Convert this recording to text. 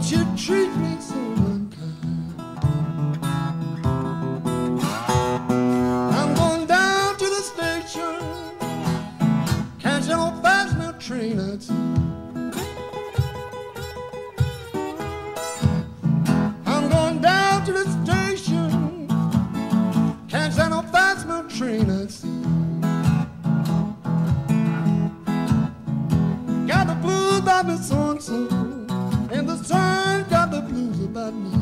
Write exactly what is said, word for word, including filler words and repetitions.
but you treat me so unkind. I'm going down to the station, catching a fast milk train at sea. I'm going down to the station, catching a fast milk train at sea. Got the blues about me so and so, and the sun got the blues about me.